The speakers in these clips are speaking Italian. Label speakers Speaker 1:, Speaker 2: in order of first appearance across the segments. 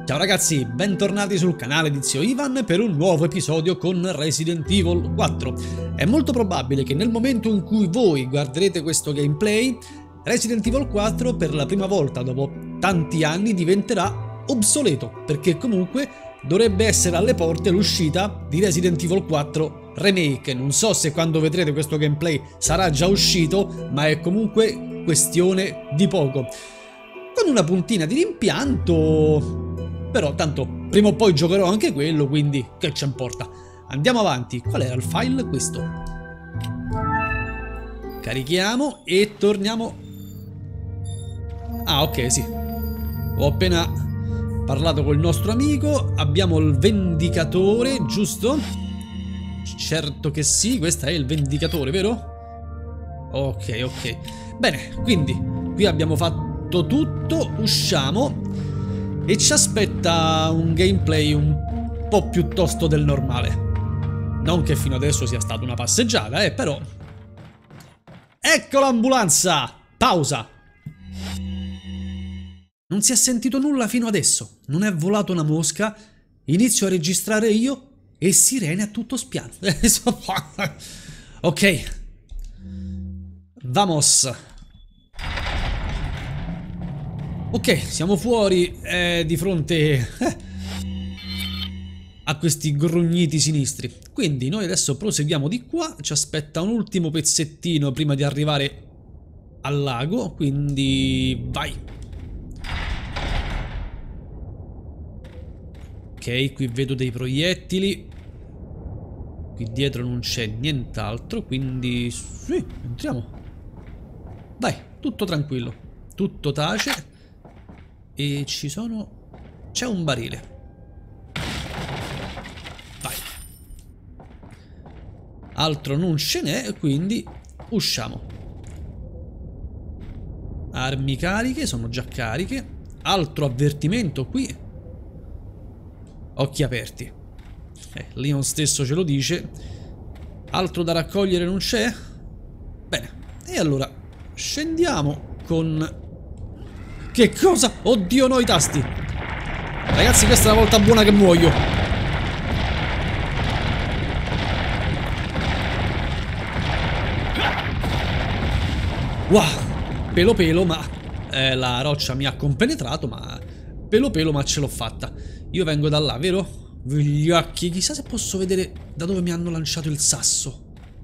Speaker 1: Ciao ragazzi, bentornati sul canale di Zio Ivan per un nuovo episodio con Resident Evil 4. È molto probabile che nel momento in cui voi guarderete questo gameplay, Resident Evil 4 per la prima volta dopo tanti anni diventerà obsoleto, perché comunque dovrebbe essere alle porte l'uscita di Resident Evil 4 Remake. Non so se quando vedrete questo gameplay sarà già uscito, ma è comunque questione di poco. Con una puntina di rimpianto, però tanto prima o poi giocherò anche quello, quindi che ci importa. Andiamo avanti. Qual era il file? Questo. Carichiamo e torniamo. Ah, ok, sì. Ho appena parlato col nostro amico. Abbiamo il vendicatore, giusto? Certo che sì, questo è il vendicatore, vero? Ok, ok. Bene, quindi qui abbiamo fatto tutto, usciamo e ci aspetta un gameplay un po' più tosto del normale. Non che fino adesso sia stata una passeggiata, però. Ecco l'ambulanza! Pausa! Non si è sentito nulla fino adesso, non è volata una mosca, inizio a registrare io e sirene a tutto spiano. Ok. Vamos. Ok, siamo fuori di fronte a questi grugniti sinistri. Quindi noi adesso proseguiamo di qua. Ci aspetta un ultimo pezzettino prima di arrivare al lago. Quindi vai. Ok, qui vedo dei proiettili. Qui dietro non c'è nient'altro, quindi sì, entriamo. Vai, tutto tranquillo, tutto tace. E ci sono... c'è un barile. Vai. Altro non ce n'è, quindi usciamo. Armi cariche, sono già cariche. Altro avvertimento qui. Occhi aperti. Leon stesso ce lo dice. Altro da raccogliere non c'è? Bene. E allora scendiamo con... Che cosa? Oddio no, i tasti. Ragazzi, questa è la volta buona che muoio. Wow. Pelo pelo, ma la roccia mi ha compenetrato, ma pelo pelo, ma ce l'ho fatta. Io vengo da là, vero? Gli occhi, chissà se posso vedere da dove mi hanno lanciato il sasso.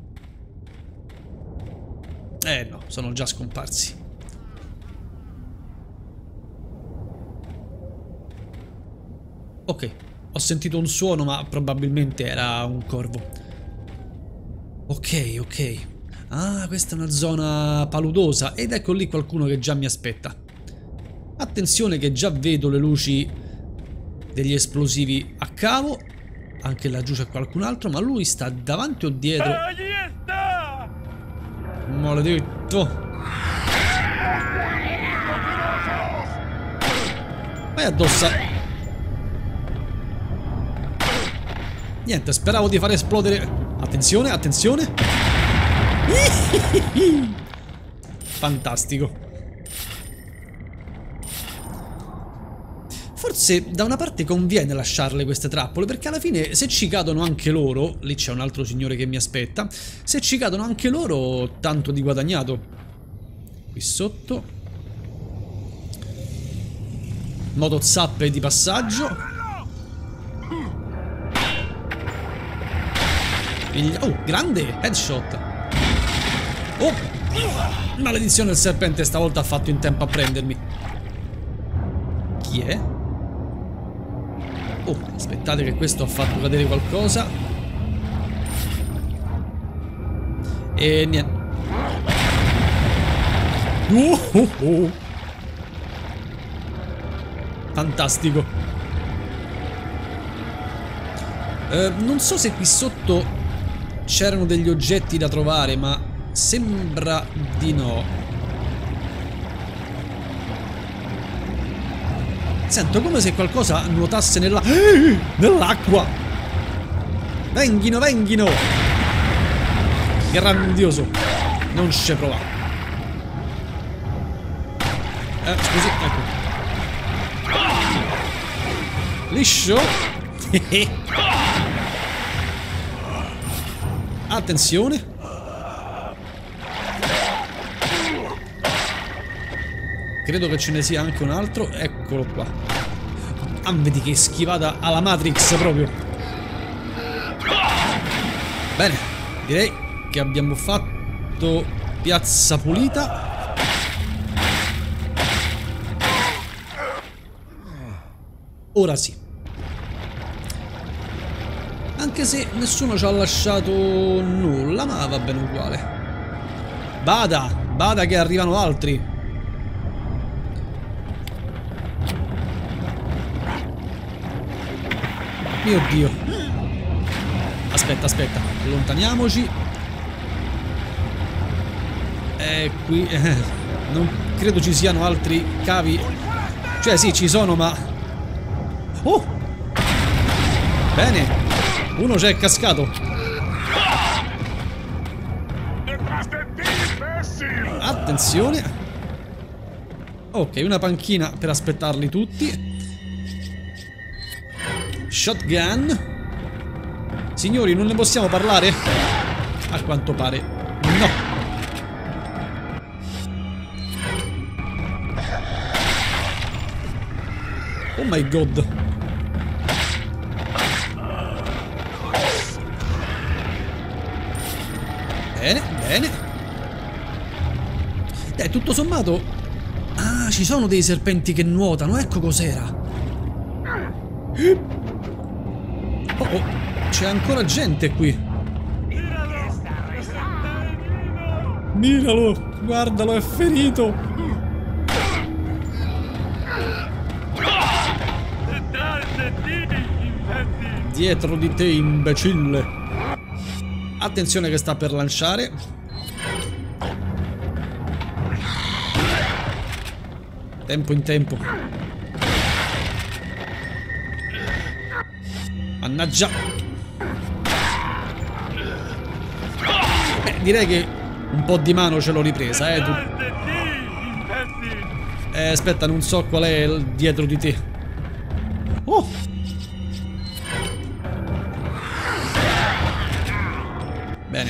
Speaker 1: No, sono già scomparsi. Ok, ho sentito un suono, ma probabilmente era un corvo. Ok, ok. Ah, questa è una zona paludosa ed ecco lì qualcuno che già mi aspetta. Attenzione che già vedo le luci degli esplosivi a cavo. Anche laggiù c'è qualcun altro, ma lui sta davanti o dietro? Maledetto. Vai addosso. Niente, speravo di far esplodere. Attenzione, attenzione. Fantastico. Forse da una parte conviene lasciarle queste trappole, perché alla fine se ci cadono anche loro, lì c'è un altro signore che mi aspetta, se ci cadono anche loro, tanto di guadagnato. Qui sotto motozappe di passaggio. Oh, grande headshot. Oh, maledizione, il serpente stavolta ha fatto in tempo a prendermi. Chi è? Oh, aspettate che questo ha fatto cadere qualcosa. E niente. Fantastico. Non so se qui sotto c'erano degli oggetti da trovare, ma sembra di no. Sento come se qualcosa nuotasse nell'acqua. Venghino, venghino. Grandioso. Non ci prova. Scusi, ecco. Liscio. Attenzione. Credo che ce ne sia anche un altro. Eccolo qua. Ah, vedi che schivata alla Matrix proprio. Bene, direi che abbiamo fatto piazza pulita. Ora sì. Anche se nessuno ci ha lasciato nulla, ma va bene uguale. Bada che arrivano altri. Mio Dio. Aspetta, allontaniamoci. E qui non credo ci siano altri cavi. Cioè sì, ci sono, ma... Oh! Bene. Uno c'è cascato. Attenzione. Ok, una panchina per aspettarli tutti. Shotgun. Signori, non ne possiamo parlare? A quanto pare no. Oh my god. Bene. Tutto sommato... Ah, ci sono dei serpenti che nuotano. Ecco cos'era. Oh, c'è ancora gente qui. Miralo, guardalo, è ferito. Dietro di te, imbecille. Attenzione che sta per lanciare. Tempo in tempo. Mannaggia. Direi che un po' di mano ce l'ho ripresa, tu. Aspetta, non so qual è dietro di te. Oh! Bene.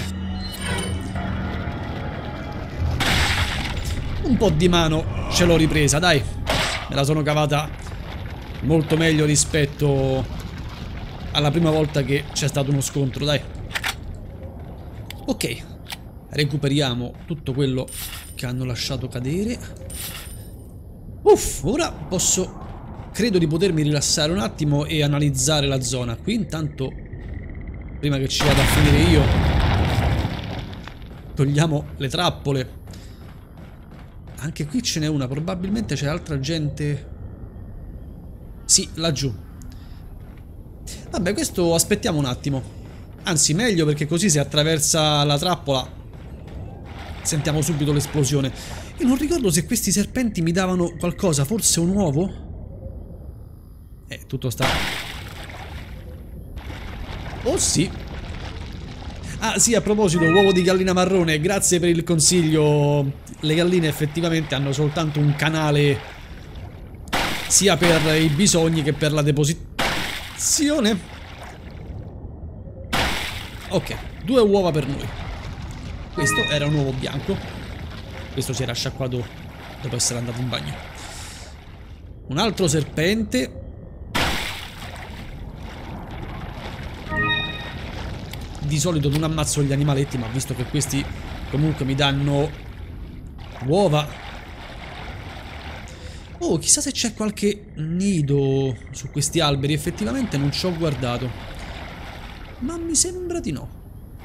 Speaker 1: Un po' di mano ce l'ho ripresa, dai. Me la sono cavata molto meglio rispetto alla prima volta che c'è stato uno scontro, dai. Ok. Recuperiamo tutto quello che hanno lasciato cadere. Uff, ora posso... Credo di potermi rilassare un attimo e analizzare la zona. Qui intanto, prima che ci vada a finire io, togliamo le trappole. Anche qui ce n'è una. Probabilmente c'è altra gente. Sì, laggiù. Vabbè, questo aspettiamo un attimo. Anzi, meglio, perché così se attraversa la trappola sentiamo subito l'esplosione. Io non ricordo se questi serpenti mi davano qualcosa. Forse un uovo? Tutto sta... Oh sì. Ah sì, a proposito, uovo di gallina marrone. Grazie per il consiglio. Le galline effettivamente hanno soltanto un canale, sia per i bisogni che per la deposizione. Ok, 2 uova per noi. Questo era un uovo bianco. Questo si era sciacquato dopo essere andato in bagno. Un altro serpente. Di solito non ammazzo gli animaletti, ma visto che questi comunque mi danno uova. Oh, chissà se c'è qualche nido su questi alberi. Effettivamente non ci ho guardato, ma mi sembra di no.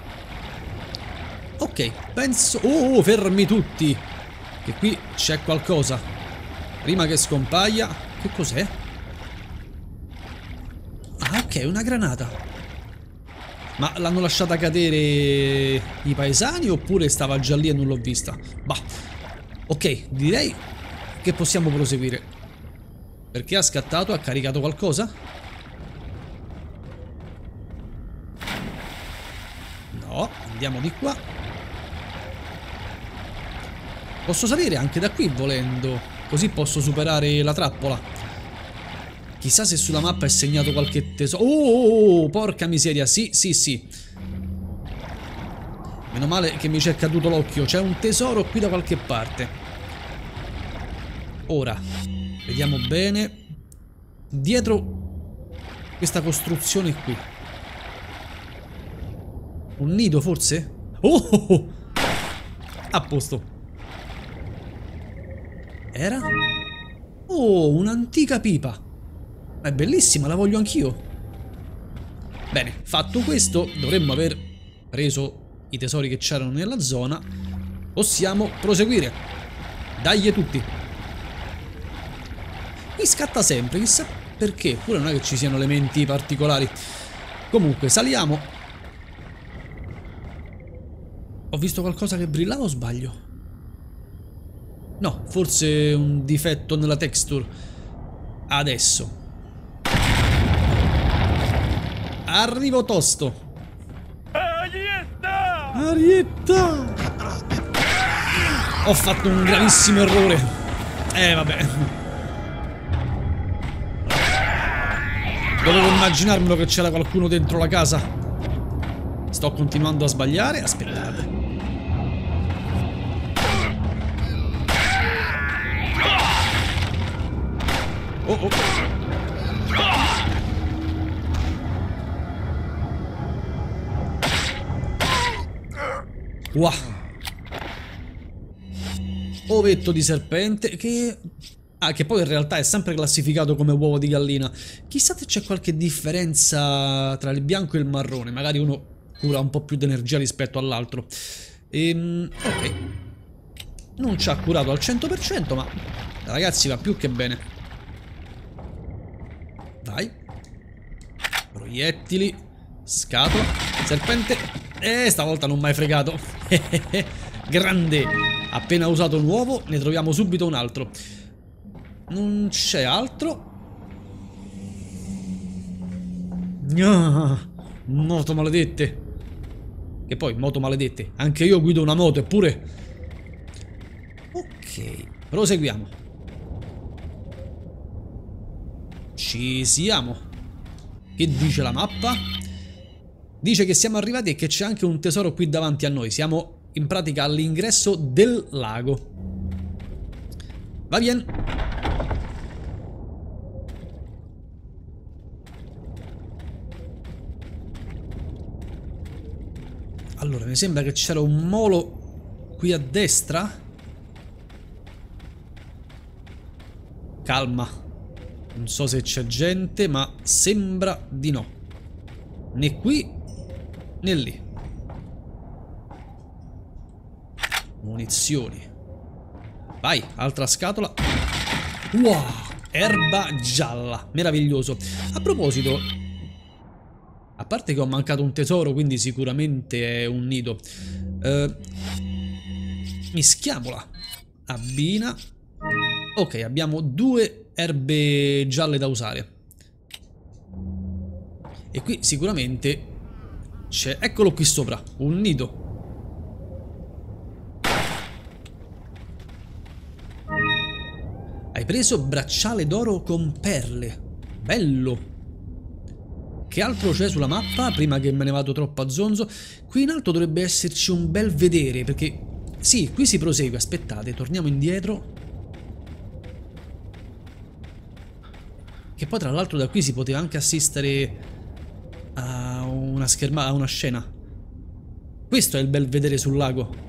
Speaker 1: Ok, penso... Oh, fermi tutti, che qui c'è qualcosa. Prima che scompaia. Che cos'è? Ah, ok, una granata. Ma l'hanno lasciata cadere i paesani oppure stava già lì e non l'ho vista? Bah. Ok, direi che possiamo proseguire. Perché ha scattato? Ha caricato qualcosa? No, andiamo di qua. Posso salire anche da qui volendo, così posso superare la trappola. Chissà se sulla mappa è segnato qualche tesoro. Oh, porca miseria, sì, sì, sì. Meno male che mi c'è caduto l'occhio. C'è un tesoro qui da qualche parte. Ora, vediamo bene. Dietro questa costruzione qui. Un nido forse? Oh! A posto. Era? Oh, un'antica pipa. È bellissima, la voglio anch'io. Bene, fatto questo, dovremmo aver preso i tesori che c'erano nella zona. Possiamo proseguire. Dai tutti. Qui scatta sempre, chissà perché. Pure non è che ci siano elementi particolari. Comunque, saliamo. Ho visto qualcosa che brillava o sbaglio? No, forse un difetto nella texture. Adesso. Arrivo tosto. Arietta! Ho fatto un gravissimo errore. Vabbè. Dovevo immaginarmelo che c'era qualcuno dentro la casa. Sto continuando a sbagliare. Aspettate. Oh oh. Wow. Ovetto di serpente che... Ah, che poi in realtà è sempre classificato come uovo di gallina. Chissà se c'è qualche differenza tra il bianco e il marrone. Magari uno cura un po' più di energia rispetto all'altro. Ok. Non ci ha curato al 100%, ma ragazzi va più che bene. Vai. Proiettili. Scatola. Serpente. Stavolta non mi hai fregato. Grande. Appena usato un uovo, ne troviamo subito un altro. Non c'è altro. Moto maledette. E poi, moto maledette. Anche io guido una moto, eppure. Ok, proseguiamo. Ci siamo. Che dice la mappa? Dice che siamo arrivati e che c'è anche un tesoro qui davanti a noi. Siamo in pratica all'ingresso del lago. Va bene. Allora, mi sembra che c'era un molo qui a destra. Calma. Non so se c'è gente, ma sembra di no. Né qui, né lì. Munizioni. Vai, altra scatola. Wow, erba gialla. Meraviglioso. A proposito, a parte che ho mancato un tesoro, quindi sicuramente è un nido. Mischiamola. Abbina. Ok, abbiamo 2 erbe gialle da usare. E qui sicuramente c'è... Eccolo qui sopra, un nido. Hai preso bracciale d'oro con perle. Bello. Che altro c'è sulla mappa? Prima che me ne vado troppo a zonzo. Qui in alto dovrebbe esserci un bel vedere, perché... Sì, qui si prosegue. Aspettate, torniamo indietro. Che poi tra l'altro da qui si poteva anche assistere a una schermata, a una scena. Questo è il bel vedere sul lago.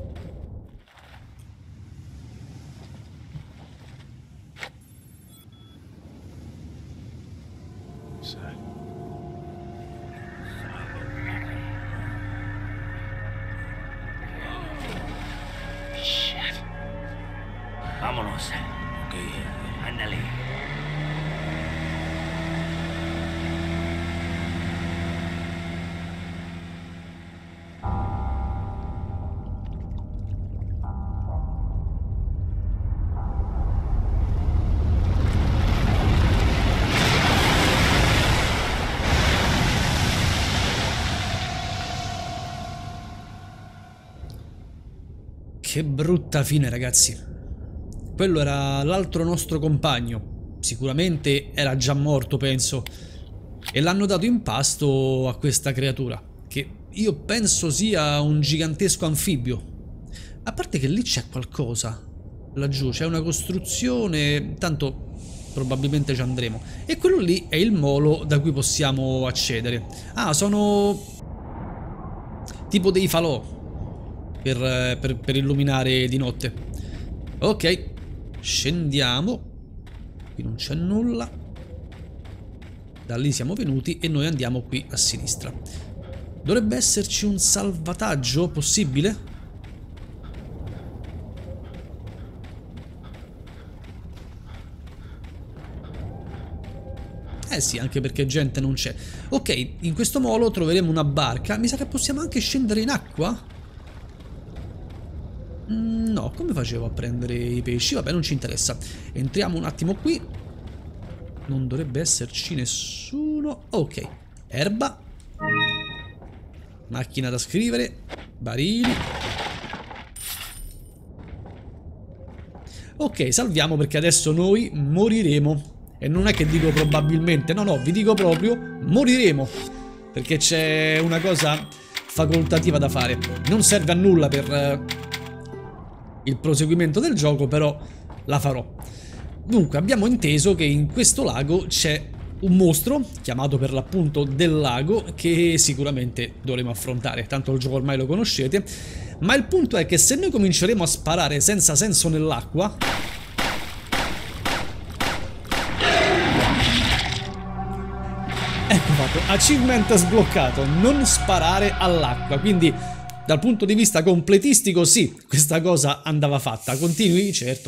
Speaker 2: Vámonos. Ok, ándale.
Speaker 1: Che brutta fine, ragazzi. Quello era l'altro nostro compagno. sicuramente era già morto, penso, e l'hanno dato in pasto a questa creatura, che io penso sia un gigantesco anfibio. A parte che lì c'è qualcosa, laggiù c'è una costruzione, tanto probabilmente ci andremo. E quello lì è il molo da cui possiamo accedere. Ah, sono tipo dei falò per illuminare di notte. Ok, scendiamo. Qui non c'è nulla. Da lì siamo venuti e noi andiamo qui a sinistra. Dovrebbe esserci un salvataggio possibile? Eh sì, anche perché gente non c'è. Ok, in questo molo troveremo una barca. Mi sa che possiamo anche scendere in acqua? No, come facevo a prendere i pesci? Vabbè, non ci interessa. Entriamo un attimo qui. Non dovrebbe esserci nessuno. Ok, erba. Macchina da scrivere. Barili. Ok, salviamo perché adesso noi moriremo. E non è che dico probabilmente, no, vi dico proprio moriremo. Perché c'è una cosa facoltativa da fare. Non serve a nulla per il proseguimento del gioco, però la farò. Dunque, abbiamo inteso che in questo lago c'è un mostro, chiamato per l'appunto del lago, che sicuramente dovremo affrontare. Tanto il gioco ormai lo conoscete. Ma il punto è che se noi cominceremo a sparare senza senso nell'acqua... Ecco fatto, achievement sbloccato, non sparare all'acqua, quindi dal punto di vista completistico sì, questa cosa andava fatta. Continui? Certo.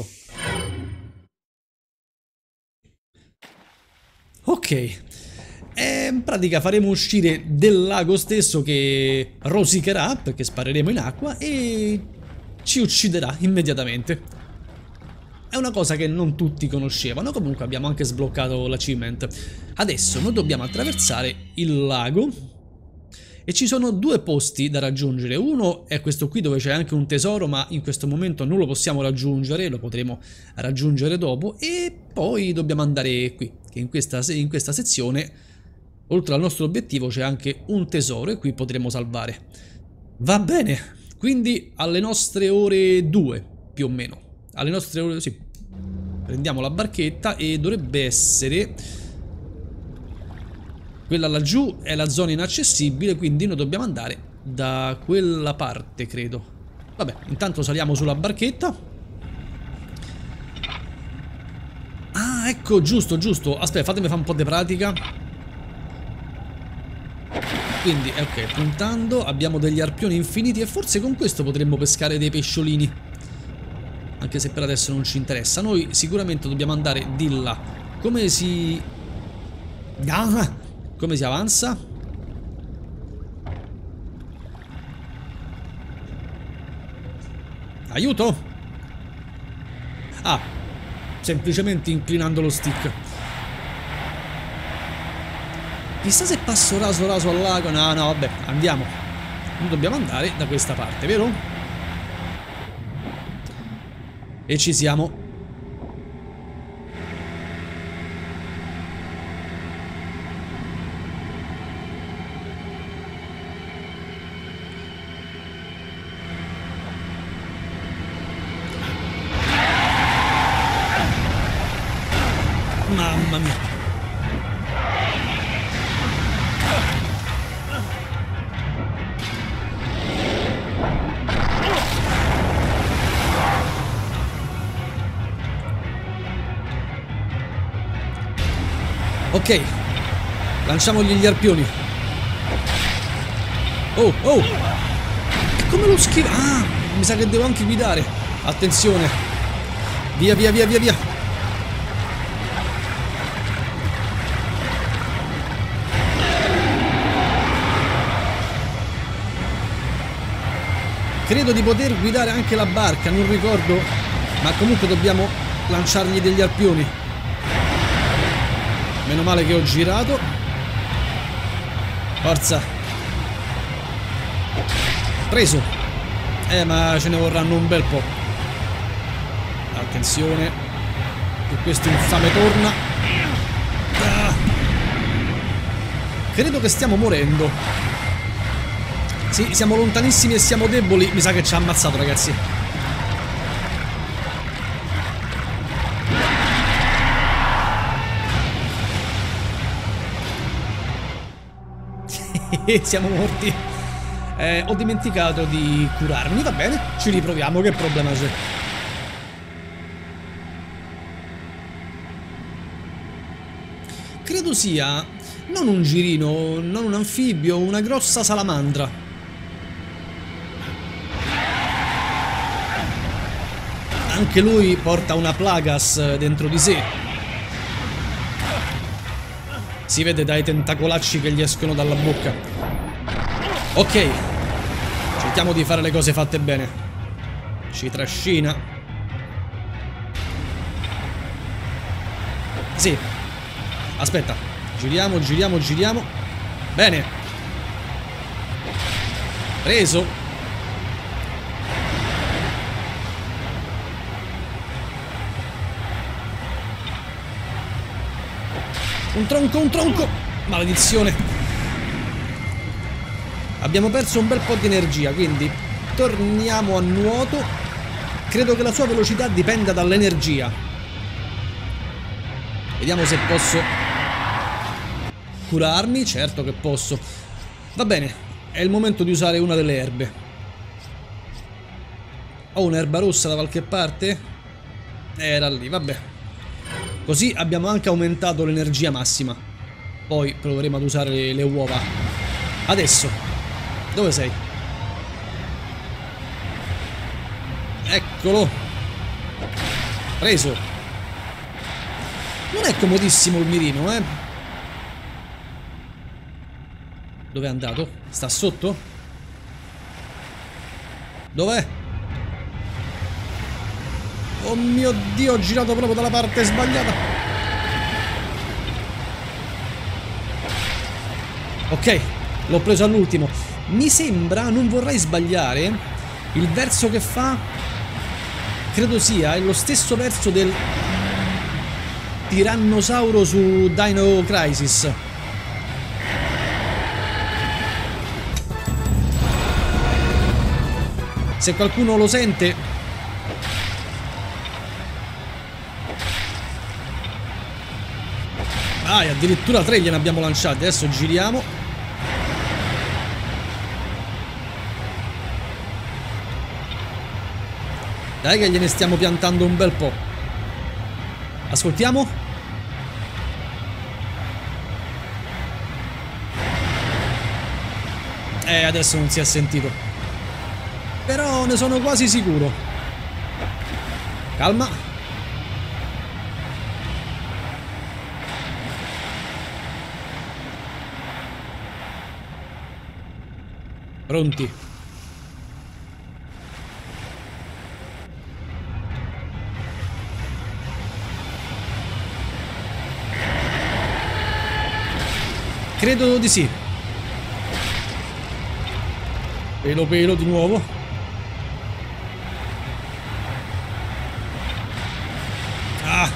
Speaker 1: Ok, e in pratica faremo uscire del lago stesso che rosicherà, perché spareremo in acqua, e ci ucciderà immediatamente. È una cosa che non tutti conoscevano, comunque abbiamo anche sbloccato l'achievement. Adesso noi dobbiamo attraversare il lago e ci sono due posti da raggiungere. Uno è questo qui dove c'è anche un tesoro, ma in questo momento non lo possiamo raggiungere, lo potremo raggiungere dopo. E poi dobbiamo andare qui, che in questa sezione, oltre al nostro obiettivo, c'è anche un tesoro e qui potremo salvare. Va bene, quindi alle nostre ore 2, più o meno. Alle nostre ore, sì. Prendiamo la barchetta e dovrebbe essere... Quella laggiù è la zona inaccessibile, quindi noi dobbiamo andare da quella parte, credo. Vabbè, intanto saliamo sulla barchetta. Ah, ecco, giusto. Aspetta, fatemi fare un po' di pratica. Quindi, ok, puntando, abbiamo degli arpioni infiniti e forse con questo potremmo pescare dei pesciolini. Anche se per adesso non ci interessa. Noi sicuramente dobbiamo andare di là. Come si... Ah! Come si avanza? Aiuto! Ah, semplicemente inclinando lo stick. Chissà se passo raso al lago. No, vabbè, andiamo. Noi dobbiamo andare da questa parte, vero? E ci siamo. Mamma mia. Ok, lanciamogli gli arpioni. Oh! E come lo schiva? Ah, mi sa che devo anche guidare. Attenzione. Via. Credo di poter guidare anche la barca, non ricordo. Ma comunque dobbiamo lanciargli degli arpioni. Meno male che ho girato. Forza. Preso. Ma ce ne vorranno un bel po'. Attenzione. che questo infame torna. Ah. Credo che stiamo morendo. Sì, siamo lontanissimi e siamo deboli. Mi sa che ci ha ammazzato, ragazzi. Siamo morti. Ho dimenticato di curarmi. Va bene, ci riproviamo, che problema c'è. Credo sia non un girino, non un anfibio, una grossa salamandra. Anche lui porta una plagas dentro di sé. Si vede dai tentacolacci che gli escono dalla bocca. Ok, cerchiamo di fare le cose fatte bene. Ci trascina. Sì. Aspetta, giriamo, giriamo, giriamo. Bene. Preso. Un tronco, un tronco. Maledizione. Abbiamo perso un bel po' di energia, quindi torniamo a nuoto. Credo che la sua velocità dipenda dall'energia. Vediamo se posso curarmi. Certo che posso. Va bene, è il momento di usare una delle erbe. Ho un'erba rossa da qualche parte? Era lì, vabbè. Così abbiamo anche aumentato l'energia massima. Poi proveremo ad usare le uova. Adesso. Dove sei? Eccolo. Preso. Non è comodissimo il mirino, eh. Dove è andato? Sta sotto? Dov'è? Oh mio Dio, ho girato proprio dalla parte sbagliata. Ok, l'ho preso all'ultimo. Mi sembra, non vorrei sbagliare, il verso che fa, credo sia lo stesso verso del tirannosauro su Dino Crisis. Se qualcuno lo sente... Ah, e addirittura 3 gliene abbiamo lanciati. Adesso giriamo. Dai che gliene stiamo piantando un bel po'. Ascoltiamo. Adesso non si è sentito. Però ne sono quasi sicuro. Calma. Pronti. Credo di sì. Pelo pelo di nuovo. Ah.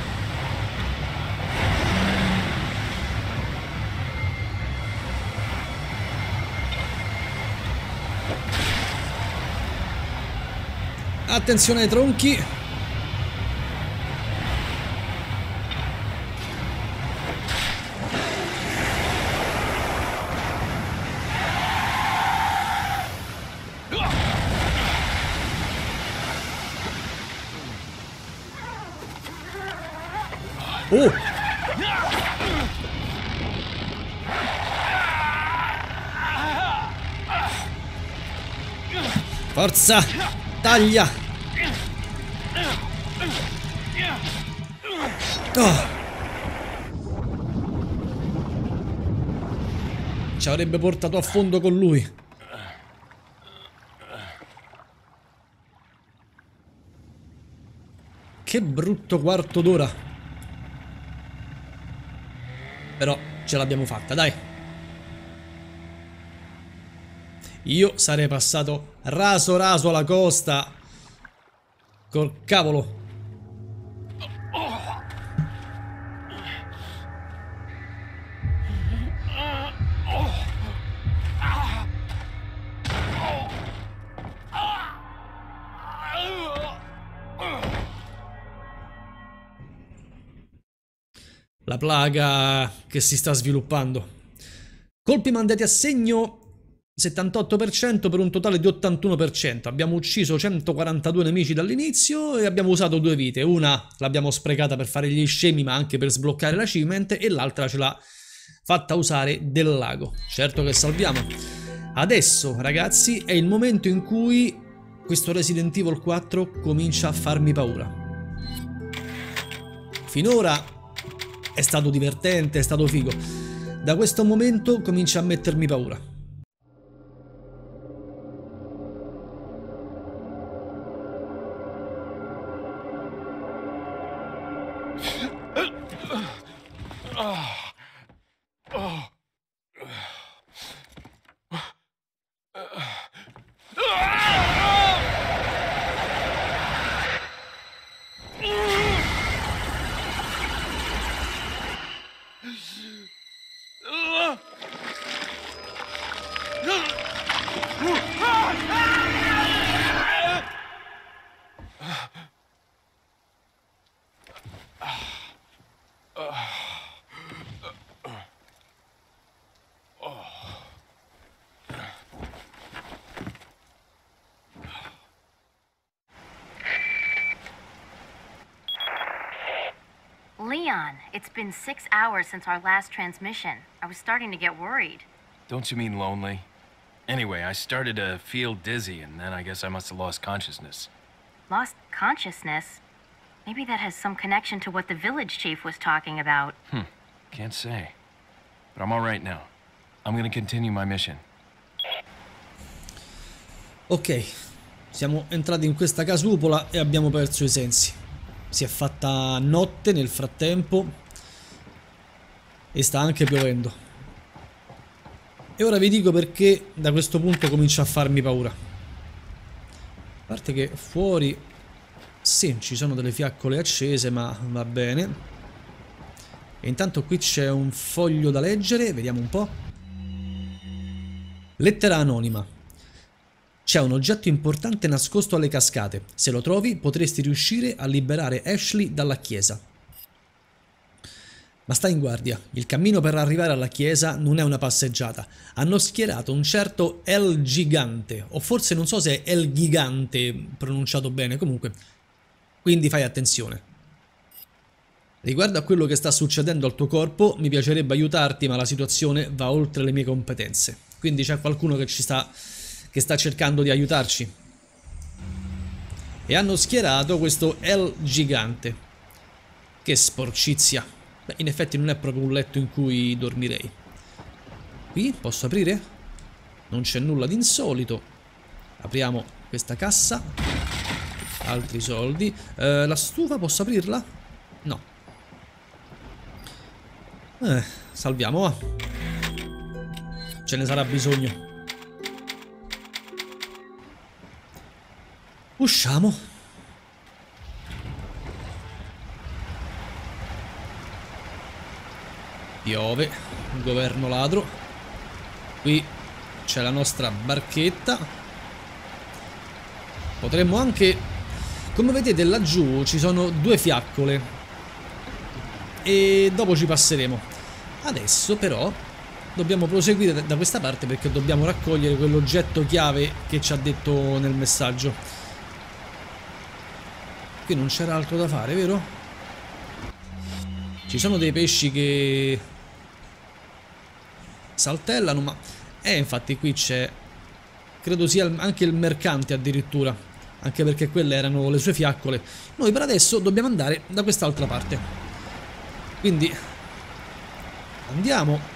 Speaker 1: Attenzione ai tronchi. Oh! Forza! Taglia! Oh. Ci avrebbe portato a fondo con lui. Che brutto quarto d'ora. Però ce l'abbiamo fatta, dai. Io sarei passato raso raso alla costa. Col cavolo. la plaga che si sta sviluppando. Colpi mandati a segno 78% per un totale di 81%. Abbiamo ucciso 142 nemici dall'inizio e abbiamo usato 2 vite. Una l'abbiamo sprecata per fare gli scemi, ma anche per sbloccare l'achievement, e l'altra ce l'ha fatta usare del lago. Certo che salviamo. Adesso, ragazzi, è il momento in cui questo Resident Evil 4 comincia a farmi paura. Finora è stato divertente, è stato figo. Da questo momento comincia a mettermi paura.
Speaker 3: Leon, it's been 6 hours since our last transmission. I was starting to get worried.
Speaker 4: Don't you mean lonely? Anyway, I started to feel dizzy, and then I guess I must have lost consciousness.
Speaker 3: Lost consciousness? Maybe that has some connection to what the village chief was talking about.
Speaker 4: Can't say. But I'm all right now. I'm gonna continue my mission.
Speaker 1: Ok, siamo entrati in questa casupola e abbiamo perso i sensi. Si è fatta notte nel frattempo e sta anche piovendo. E ora vi dico perché da questo punto comincia a farmi paura. A parte che fuori sì, ci sono delle fiaccole accese, ma va bene. E intanto qui c'è un foglio da leggere, vediamo un po'. Lettera anonima. C'è un oggetto importante nascosto alle cascate. Se lo trovi, potresti riuscire a liberare Ashley dalla chiesa. Ma stai in guardia. Il cammino per arrivare alla chiesa non è una passeggiata. Hanno schierato un certo El Gigante. O forse non so se è El Gigante pronunciato bene. Comunque, quindi fai attenzione. Riguardo a quello che sta succedendo al tuo corpo, mi piacerebbe aiutarti, ma la situazione va oltre le mie competenze. Quindi c'è qualcuno che sta cercando di aiutarci. E hanno schierato questo El Gigante. Che sporcizia. Beh, in effetti non è proprio un letto in cui dormirei. Qui posso aprire? Non c'è nulla di insolito. Apriamo questa cassa. Altri soldi. La stufa posso aprirla? No. Salviamo, va. Ce ne sarà bisogno. Usciamo. Piove. Governo ladro. Qui c'è la nostra barchetta. Potremmo anche... Come vedete laggiù ci sono 2 fiaccole. E dopo ci passeremo. Adesso però dobbiamo proseguire da questa parte, perché dobbiamo raccogliere quell'oggetto chiave che ci ha detto nel messaggio. Qui non c'era altro da fare, vero? Ci sono dei pesci che saltellano, ma... infatti qui c'è... Credo sia anche il mercante addirittura. Anche perché quelle erano le sue fiaccole. Noi per adesso dobbiamo andare da quest'altra parte. Quindi... andiamo.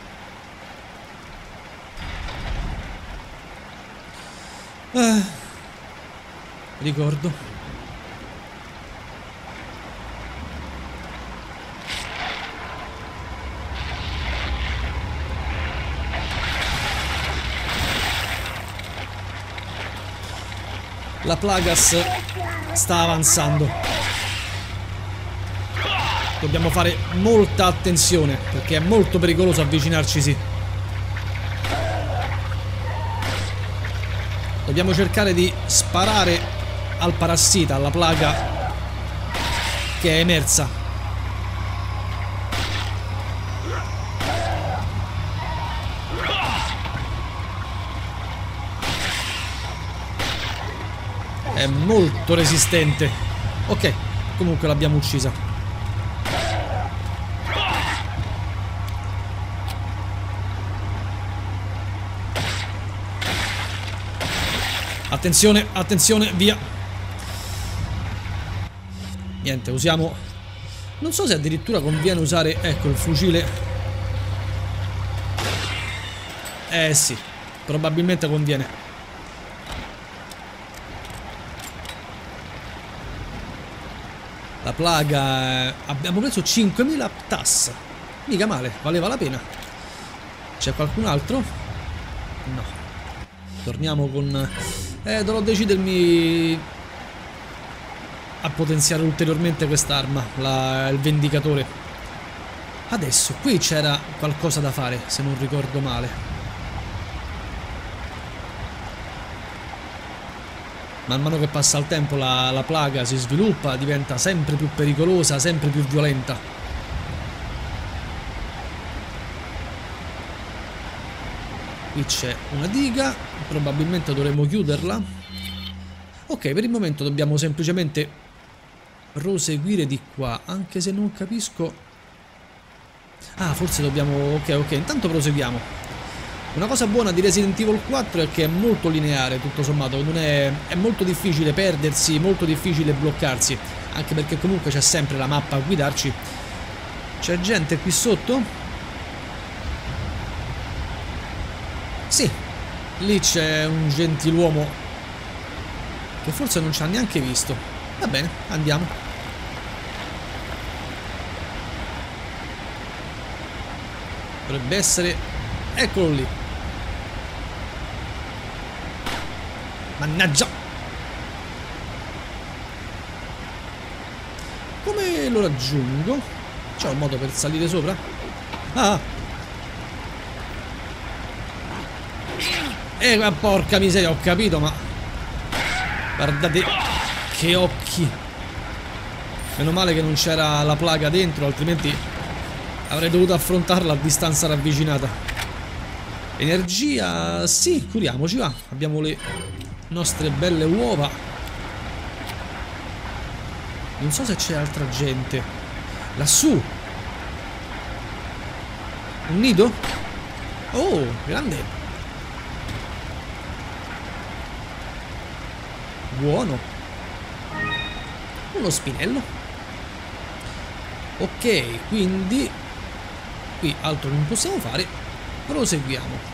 Speaker 1: Ricordo. La Plagas sta avanzando. Dobbiamo fare molta attenzione, perché è molto pericoloso avvicinarcisi. Dobbiamo cercare di sparare al parassita, alla plaga che è emersa. È molto resistente. Ok, comunque l'abbiamo uccisa. Attenzione, attenzione, via. Niente, usiamo... Non so se addirittura conviene usare, ecco, il fucile. Sì, probabilmente conviene. La plaga... Abbiamo preso 5.000 TAS. Mica male, valeva la pena. C'è qualcun altro? No. Torniamo con... dovrò decidermi a potenziare ulteriormente quest'arma, il vendicatore. Adesso, qui c'era qualcosa da fare, se non ricordo male. Man mano che passa il tempo la plaga si sviluppa, diventa sempre più pericolosa, sempre più violenta. Qui c'è una diga, probabilmente dovremo chiuderla. Ok, per il momento dobbiamo semplicemente proseguire di qua, anche se non capisco... Ah, forse dobbiamo... Ok, intanto proseguiamo. Una cosa buona di Resident Evil 4 è che è molto lineare, tutto sommato, non è molto difficile perdersi, molto difficile bloccarsi, anche perché comunque c'è sempre la mappa a guidarci. C'è gente qui sotto? Sì, lì c'è un gentiluomo che forse non ci ha neanche visto. Va bene, andiamo. Dovrebbe essere... Eccolo lì. Mannaggia! Come lo raggiungo? C'è un modo per salire sopra? Ah! Ma porca miseria, ho capito, ma... Guardate che occhi! Meno male che non c'era la plaga dentro, altrimenti avrei dovuto affrontarla a distanza ravvicinata. Energia... Sì, curiamoci, va. Abbiamo le nostre belle uova. Non so se c'è altra gente. Lassù. Un nido? Oh, grande. Buono. Uno spinello. Ok, quindi qui altro non possiamo fare. Proseguiamo.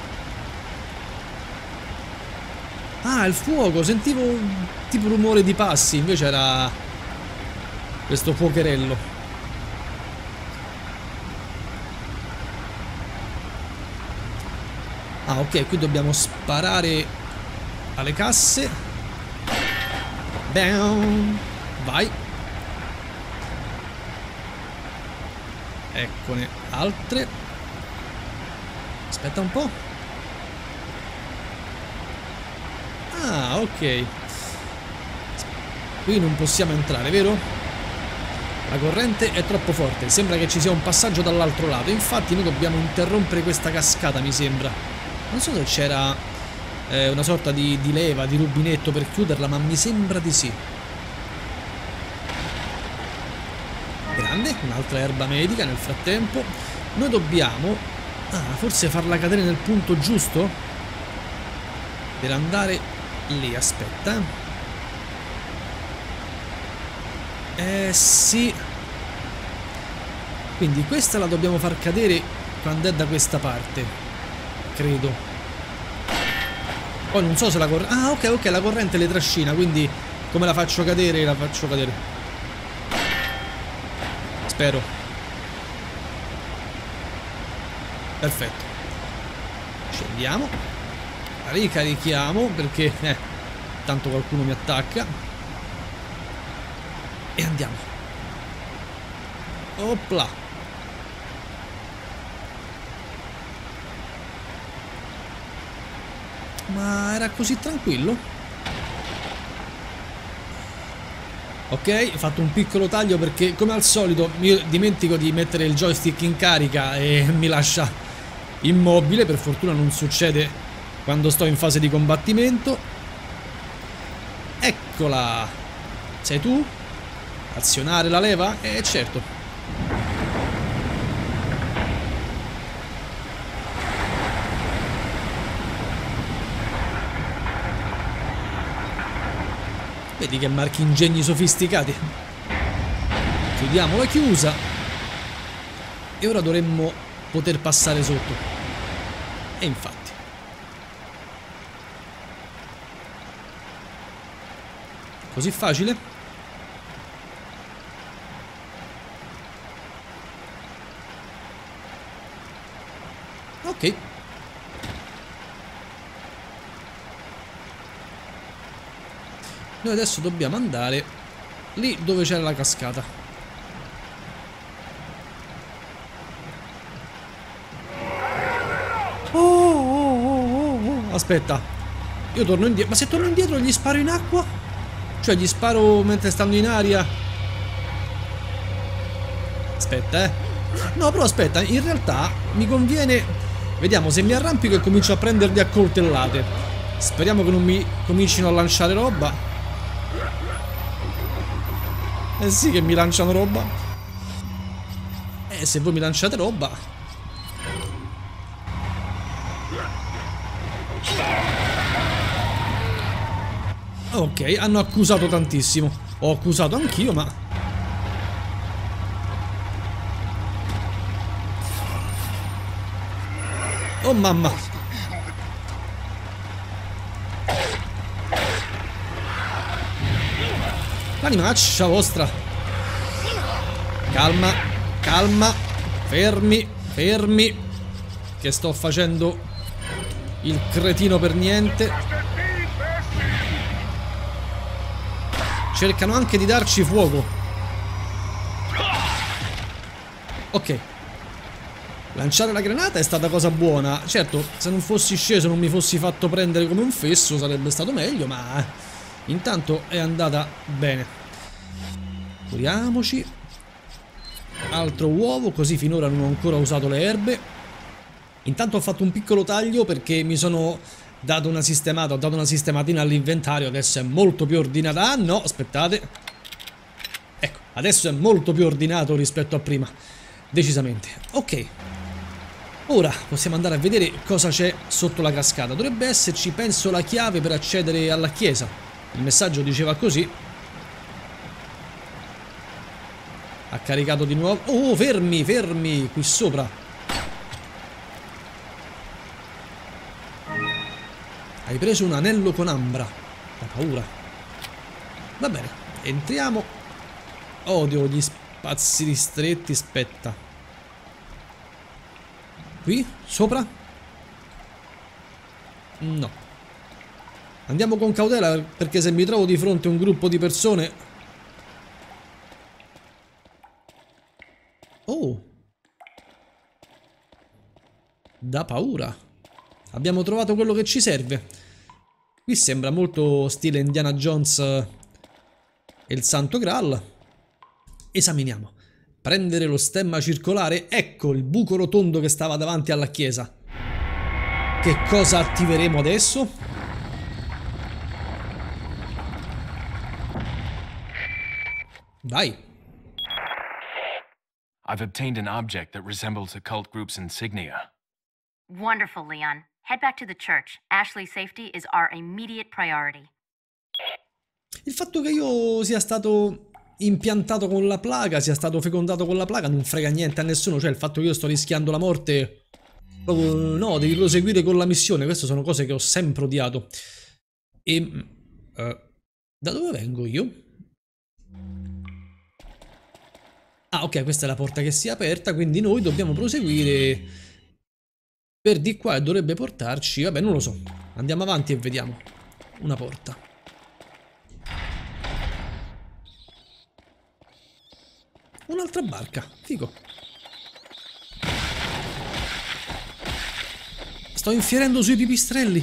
Speaker 1: Ah, il fuoco, sentivo tipo rumore di passi, invece era questo fuocherello. Ah, ok, qui dobbiamo sparare alle casse. Bam! Vai. Eccone altre. Aspetta un po'. Ah, ok. Qui non possiamo entrare, vero? La corrente è troppo forte. Sembra che ci sia un passaggio dall'altro lato. Infatti noi dobbiamo interrompere questa cascata, mi sembra. Non so se c'era una sorta di leva, di rubinetto per chiuderla, ma mi sembra di sì. Grande, un'altra erba medica nel frattempo. Noi dobbiamo... Ah, forse farla cadere nel punto giusto? Per andare... Lì, aspetta. Sì. Quindi questa la dobbiamo far cadere quando è da questa parte. Credo. Poi non so se la corrente... Ah, ok, la corrente le trascina, quindi come la faccio cadere? La faccio cadere. Spero. Perfetto. Scendiamo. Ricarichiamo perché tanto qualcuno mi attacca. E andiamo. Opla. Ma era così tranquillo? Ok, ho fatto un piccolo taglio perché come al solito io dimentico di mettere il joystick in carica e mi lascia immobile. Per fortuna non succede quando sto in fase di combattimento. Eccola! Sei tu? Azionare la leva? Certo. Vedi che marchingegni sofisticati. Chiudiamola chiusa. E ora dovremmo poter passare sotto. E infatti. Così facile? Ok. Noi adesso dobbiamo andare lì dove c'era la cascata. Aspetta. Io torno indietro. Ma se torno indietro gli sparo in acqua? Cioè gli sparo mentre stanno in aria? Aspetta, No, però aspetta. In realtà mi conviene... Vediamo, se mi arrampico e comincio a prenderli a coltellate. Speriamo che non mi comincino a lanciare roba. Eh sì che mi lanciano roba. Se voi mi lanciate roba. Ok, hanno accusato tantissimo. Ho accusato anch'io, ma... Oh mamma. L'animaccia vostra. Calma, calma. Fermi, fermi. Che sto facendo il cretino per niente. Cercano anche di darci fuoco. Ok. Lanciare la granata è stata cosa buona. Certo, se non fossi sceso, non mi fossi fatto prendere come un fesso, sarebbe stato meglio, ma intanto è andata bene. Curiamoci. Altro uovo, così finora non ho ancora usato le erbe. Intanto ho fatto un piccolo taglio perché mi sono dato una sistemata, ho dato una sistematina all'inventario, adesso è molto più ordinato. Ah no, aspettate. Ecco, adesso è molto più ordinato rispetto a prima. Decisamente. Ok. Ora possiamo andare a vedere cosa c'è sotto la cascata. Dovrebbe esserci, penso, la chiave per accedere alla chiesa. Il messaggio diceva così. Ha caricato di nuovo. Oh, fermi, fermi, qui sopra. Hai preso un anello con ambra. Da paura. Va bene, entriamo. Odio gli spazi ristretti, aspetta. Qui? Sopra? No. Andiamo con cautela perché se mi trovo di fronte a un gruppo di persone... Oh. Da paura. Abbiamo trovato quello che ci serve. Qui sembra molto stile Indiana Jones e il Santo Graal. Esaminiamo. Prendere lo stemma circolare. Ecco il buco rotondo che stava davanti alla chiesa. Che cosa attiveremo adesso? Vai.
Speaker 4: I've obtained an object that resembles a cult group's insignia.
Speaker 3: Wonderful, Leon. Head back to the church. Ashley's safety is our immediate priority.
Speaker 1: Il fatto che io sia stato impiantato con la plaga, sia stato fecondato con la plaga, non frega niente a nessuno. Cioè il fatto che io sto rischiando la morte... Proprio, no, devi proseguire con la missione. Queste sono cose che ho sempre odiato. E... da dove vengo io? Ah, ok, questa è la porta che si è aperta, quindi noi dobbiamo proseguire per di qua e dovrebbe portarci... Vabbè, non lo so. Andiamo avanti e vediamo. Una porta. Un'altra barca, figo. Sto infierendo sui pipistrelli.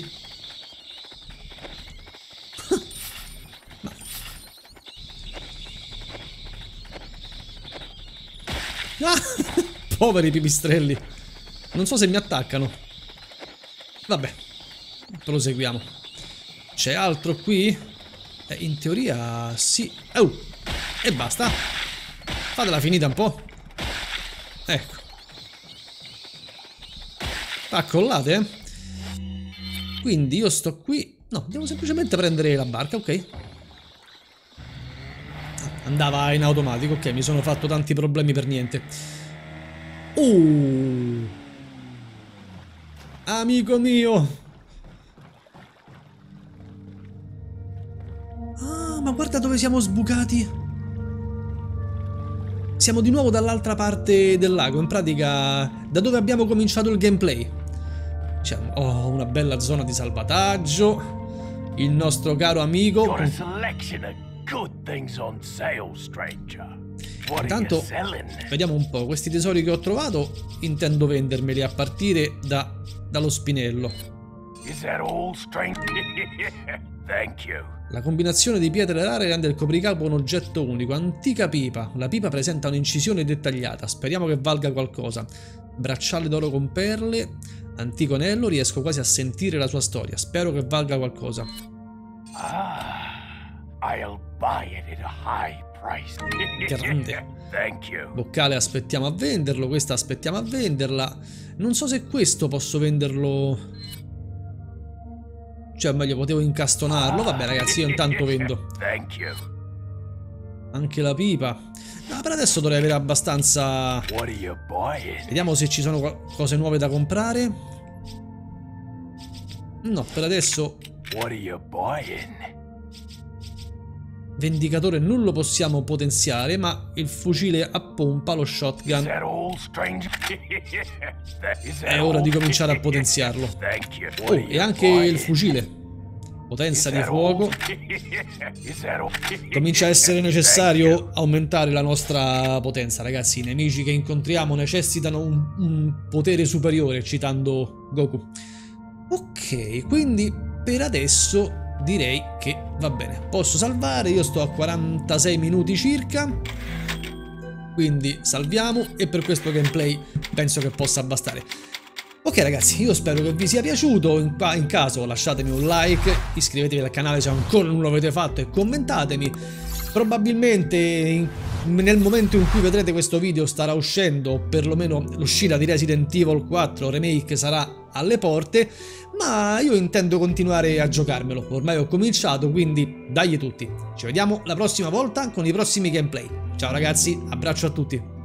Speaker 1: Ah, poveri pipistrelli. Non so se mi attaccano. Vabbè, proseguiamo. C'è altro qui? In teoria sì. Oh, e basta. Fatela finita un po'. Ecco. Accollate, eh? Quindi io sto qui. No, devo semplicemente prendere la barca, ok. Andava in automatico, ok, mi sono fatto tanti problemi per niente. Amico mio. Ah, ma guarda dove siamo sbucati. Siamo di nuovo dall'altra parte del lago, in pratica da dove abbiamo cominciato il gameplay. C'è una bella zona di salvataggio. Il nostro caro amico. Intanto vediamo un po', questi tesori che ho trovato intendo vendermeli a partire dallo spinello. La combinazione di pietre rare rende il copricapo un oggetto unico. Antica pipa. La pipa presenta un'incisione dettagliata. Speriamo che valga qualcosa. Bracciale d'oro con perle. Antico anello. Riesco quasi a sentire la sua storia. Spero che valga qualcosa.
Speaker 2: I'll buy it at a high price.
Speaker 1: Grande.
Speaker 2: Thank you.
Speaker 1: Boccale aspettiamo a venderlo. Questa aspettiamo a venderla. Non so se questo posso venderlo. Cioè, meglio, potevo incastonarlo. Vabbè, ragazzi, io intanto vendo.
Speaker 2: Thank you.
Speaker 1: Anche la pipa. No, per adesso dovrei avere abbastanza.
Speaker 2: What are you buying?
Speaker 1: Vediamo se ci sono cose nuove da comprare. No, per adesso.
Speaker 2: What are you buying?
Speaker 1: Vendicatore non lo possiamo potenziare, ma il fucile a pompa, lo shotgun, è ora di cominciare a potenziarlo. Oh, e anche il fucile. Potenza di fuoco. Comincia a essere necessario aumentare la nostra potenza, ragazzi. I nemici che incontriamo necessitano un potere superiore, citando Goku. Ok, quindi per adesso direi che va bene. Posso salvare, io sto a 46 minuti circa. Quindi salviamo e per questo gameplay penso che possa bastare. Ok ragazzi, io spero che vi sia piaciuto. In caso lasciatemi un like, iscrivetevi al canale se ancora non lo avete fatto e commentatemi. Probabilmente nel momento in cui vedrete questo video starà uscendo, o perlomeno l'uscita di Resident Evil 4 Remake sarà alle porte, ma io intendo continuare a giocarmelo. Ormai ho cominciato, quindi dai tutti. Ci vediamo la prossima volta con i prossimi gameplay. Ciao ragazzi, abbraccio a tutti.